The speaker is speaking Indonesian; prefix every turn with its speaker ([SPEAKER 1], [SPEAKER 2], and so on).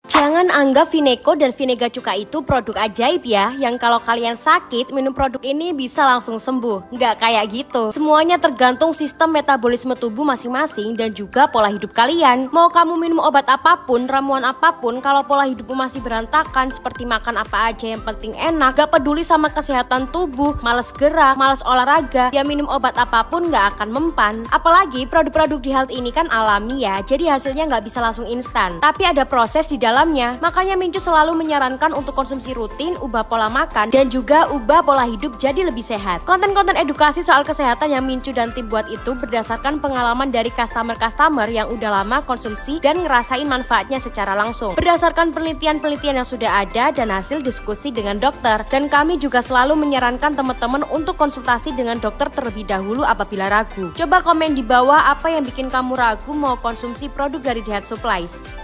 [SPEAKER 1] Jangan anggap Vineco dan Vinega Cuka itu produk ajaib ya, yang kalau kalian sakit minum produk ini bisa langsung sembuh. Nggak kayak gitu. Semuanya tergantung sistem metabolisme tubuh masing-masing dan juga pola hidup kalian. Mau kamu minum obat apapun, ramuan apapun, kalau pola hidupmu masih berantakan seperti makan apa aja yang penting enak, gak peduli sama kesehatan tubuh, males gerak, males olahraga, ya minum obat apapun nggak akan mempan. Apalagi produk-produk di health ini kan alami ya, jadi hasilnya nggak bisa langsung instan. Tapi ada proses di dalamnya. Makanya Mincu selalu menyarankan untuk konsumsi rutin, ubah pola makan, dan juga ubah pola hidup jadi lebih sehat. Konten-konten edukasi soal kesehatan yang Mincu dan tim buat itu berdasarkan pengalaman dari customer-customer yang udah lama konsumsi dan ngerasain manfaatnya secara langsung. Berdasarkan penelitian-penelitian yang sudah ada dan hasil diskusi dengan dokter. Dan kami juga selalu menyarankan teman-teman untuk konsultasi dengan dokter terlebih dahulu apabila ragu. Coba komen di bawah apa yang bikin kamu ragu mau konsumsi produk dari The Health Supplies.